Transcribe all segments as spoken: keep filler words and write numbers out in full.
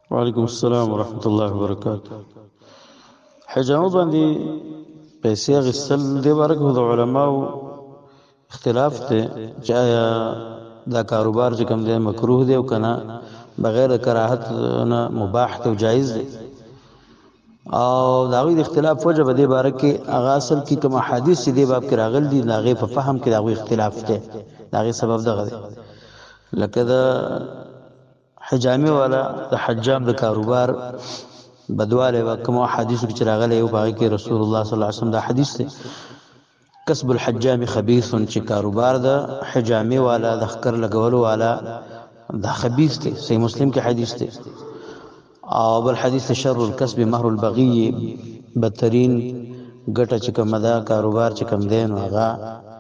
وعلیکم السلام ورحمۃ اللہ وبرکاتہ. حجامه باندې پیسې غسل دی ورکو د علماو اختلاف ته چې آیا دا کاروبار چې کوم دی مکروه دی او کنه بغیر کراهت نه مباح ته جایز دی. او دا غوی د اختلاف وجه به دی باره کې هغه اصل کې کوم حدیث دی باب کې راغل دي لاغه په فهم کې دا غوی اختلاف دی. دا غي سبب دغه دی لکه دا حجامه والا د حجام د کاروبار بدواله وکم حدیث کې راغلی او باقي کې رسول الله صلی الله علیه وسلم دا حدیث دی کسب الحجام خبيث چې کاروبار د حجامه والا د خکر لګولو والا دا خبيث دی. صحیح مسلم کې حدیث دی. او بل حدیث شر الكسب مهر البغي بدترین ګټه چې کوم دا کاروبار چې کوم دین هغه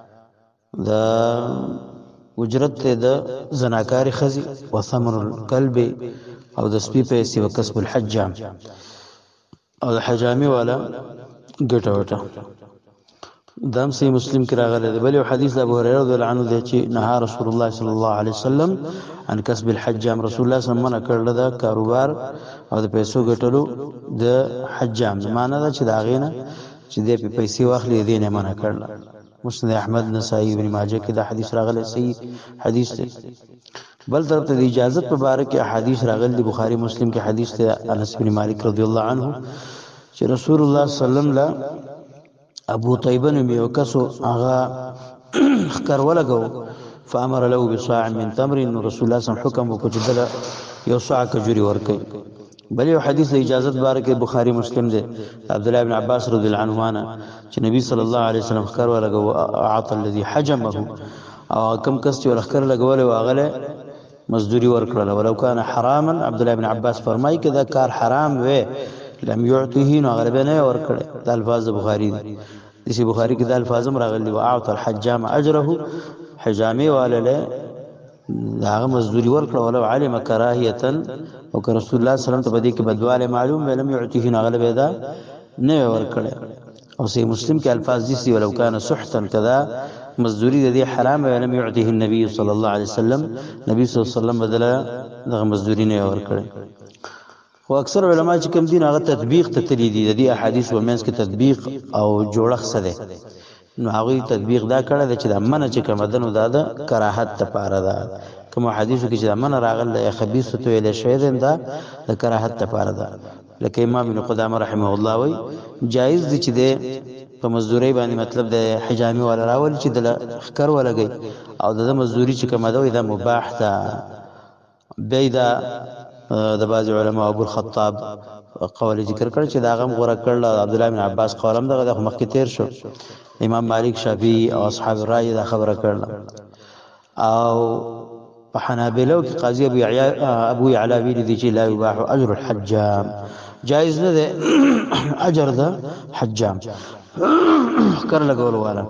د اجرت ته د زناکاری خزي او ثمر الكلب او د سپي پیسې او کسب الحجام او د حجامي والا ګټه وټه دام سي مسلم کې راغلی دی. بل یو حدیث ابو هريره رضی الله عنه دی چې نهى رسول الله صلی الله علیه وسلم عن کسب الحجام. رسول الله صلی الله علیه وسلم کړل دا کاروبار او د پیسو ګټلو د حجام معنی دا چې دا غینه چې د پیسې واخلې دې نه منع کړل. مسند احمد نسائی ابن ماجه کې دا حدیث راغلی صحیح حدیث دی. بل طرف ته د اجازت په باره کې احادیث راغلي دي. بخاری مسلم کې حدیث ته انس بن مالک رضی الله عنه چې رسول الله صلی الله علیه وسلم لا ابو طیبه نو یو کسو هغه خکر ولګو فامر له بصاع من تمر رسول الله صلی الله علیه وسلم حکم وکړ چې دله یو صاع کجوري ورکړي. بل یو حدیث اجازت باره کې بخاری مسلم دی عبد الله بن عباس رضی الله عنهما چې نبی صلی الله علیه وسلم خکر ولګو اعطى الذي حجمه او کم کس چې ولخر لګول واغله مزدوری ورکړه ولو کان حراما. عبد الله بن عباس فرمایي کدا کار حرام وې لم يعطيه نو غالبا نه ورکړه. د الفاظ بخاری دي دسی بخاری کې د الفاظ راغلي او اعطى الحجام اجره حجامي والله داغه مزدوری ورکړه ولو علم کراهیه او که رسول الله صلی الله علیه وسلم ته بدی کې بدواله معلوم ولم يعطيه نو غالبا دا نه ورکړه. او صحیح مسلم کې الفاظ دي ولو کان سحتا کذا مزدوری د دې حرام ولم يعطيه النبي صلی الله علیه وسلم نبی صلی الله علیه وسلم بدله دغه مزدوری نه ورکړه. خو اکثر علما چې کوم دین هغه تطبیق ته تللی دي د دې احادیث و مینس کې تطبیق او جوړخ سره نو هغه تطبیق دا کړه چې د امنه چې کوم دنو داده کراهت ته پاره ده. کوم حدیثو کې چې امنه راغله یا خبيث ته ویل شوی ده د کراهت ته پاره ده. لکه امام ابن قدامه رحمه الله وی جایز دي چې د په مزدوري باندې مطلب د حجامي ولا راول چې د خکر ولګي او د مزدوري چې کوم ده دا مباح ده. بیدا د باز علماء ابو الخطاب قول ذکر کړ چې دا غم غوړه کړل. عبد الله بن عباس قولم دغه مخکې تیر شو. امام مالک شافعي او اصحاب الرأي دا خبره کړل. او په حنابلو کې قاضي ابو يعلى ابو يعلى ویلي دي چې لا يباح اجر الحجام جائز نه ده اجر ده حجام کر لګول والا.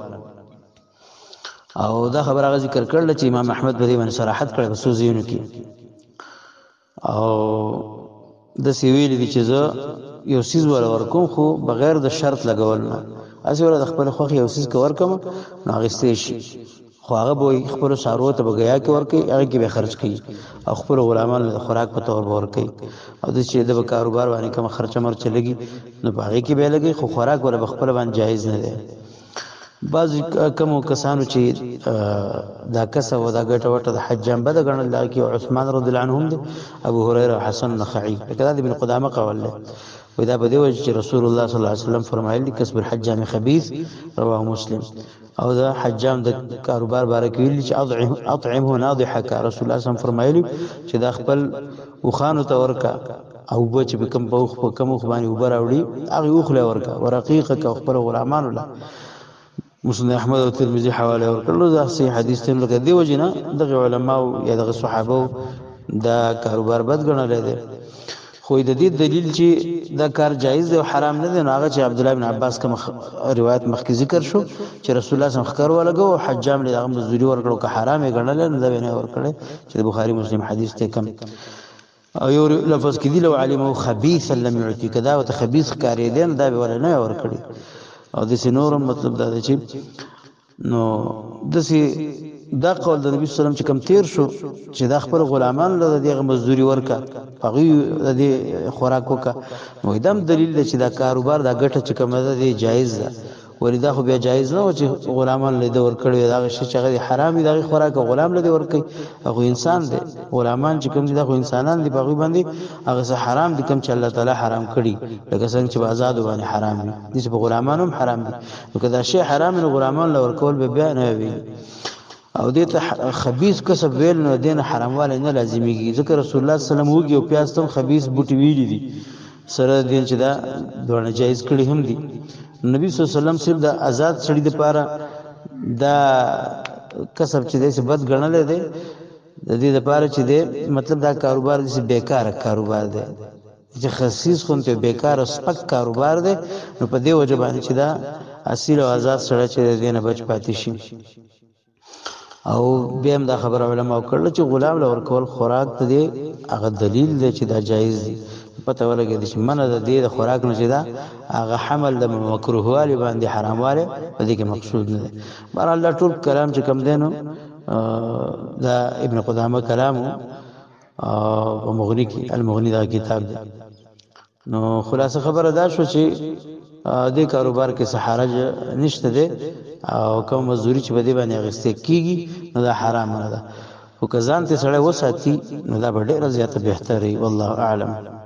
او دا خبره ذکر کړل چې امام احمد په دې باندې صراحت کړی په سوزیونو کې. او د سیویل دي چې زه یو سیز ول ورکوم خو بغیر د شرط لګول نه اسی ول د خپل خوخ یو سیز کور کوم نو غستې شي خو هغه به خپل سارو ته بغیا کې ورکي هغه کې به خرج کړي او خپل غلامان له خوراک په تور ورکي او د چې د کاروبار باندې کوم خرچ مر چلےږي نو هغه کې به لګي خو خوراک ول خپل باندې جایز نه ده. بعض کوم کسانو چې دا کسه و دا ګټه وټه د حجام بد غنل لکه عثمان رضی الله عنهم ابو هريره حسن نخعي کله ابن قدامه قول له ودا بده وجه چې رسول الله صلی الله علیه وسلم فرمایلی کسب الحجام خبيث رواه مسلم. او دا حجام د کاروبار باره کې ویل چې اطعم اطعمه ناضحك رسول الله صلی الله علیه وسلم فرمایلی چې دا خپل وخانو ته ورکا او بچ به کم په خو کم خو باندې وبر اوړي هغه وخله ورکا ورقیقه کا خپل غلامان ولا. مسند احمد او ترمذی حواله ورکړل. دا صحیح حدیث ته لکه دی وجنه دغه علماء یا دغه صحابه دا کاروبار بد ګڼل دي. خو د دې دلیل چې دا کار جایز دی او حرام نه دی نو هغه چې عبد الله بن عباس کوم روایت مخکې ذکر شو چې رسول الله صلی الله علیه وسلم خکر ولګو حجام له هغه مزدوری ورکړو که حرام یې ګڼل نه دی نه ورکړي چې بخاری مسلم حدیث ته کم او یو لفظ کې دی لو علمه خبيث لم يعطي کدا او خبيث کاری دین دا به ول نه ورکړي. او د سينورم مطلب دا دی چې نو د سي دا قول د نبی صلی الله علیه وسلم چې کم تیر شو چې د خپل غلامان له دغه مزدوري ورکا هغه د خوراک وکا نو دم دلیل دی چې دا کاروبار دا ګټه چې کومه ده دی جایز ده ولدا خو بیا جایز نه و چې غلامان له دور کړي دا شی چې هغه حرام دی دغه خوراک غلام له دور کوي هغه انسان دی غلامان چې کوم دي دغه انسانان دی په باندې هغه حرام دي کوم چې الله تعالی حرام کړي لکه څنګه چې آزاد باندې حرام دي چې په غلامانو هم حرام دي نو کدا شی حرام نه غلامان له ور کول به بیا نه وي او دې ته خبيث کسب ویل نو دین حرامواله نه لازميږي ذکر رسول الله صلی الله علیه وسلم وګي او پیاس تم خبيث بوټي ویلي دي سره دین چې دا دوه جایز کړي هم دي نبی صلی الله علیه وسلم صرف د آزاد سړي لپاره دا کسب چې دې بد ګڼل دي د دې لپاره چې دې مطلب دا کاروبار دې بیکار کاروبار دی چې خصیص خونته بیکار سپک کاروبار دی نو په دې وجه باندې چې دا اصل او آزاد سره چې دې نه بچ پاتې شي او بیا هم دا خبر علماء کړل چې غلام لور کول خوراک ته دی هغه دلیل دی چې دا جایز دی پته ولګی چې منه د دې د خوراک نه چې دا هغه حمل د مکروه والی باندې حرام والی په دې کې مقصود نه دی بهر الله ټول کلام چې کم دینو دا ابن قدامه کلام او مغنی کی المغنی دا کتاب دی نو خلاصه خبره دا شو چې دې کاروبار کې سحرج نشته دی او کوم مزدوري چې بده باندې غسته کیږي نو دا حرام نه ده او کزان ته سره وساتي نو دا ډېر زیاته بهتري والله اعلم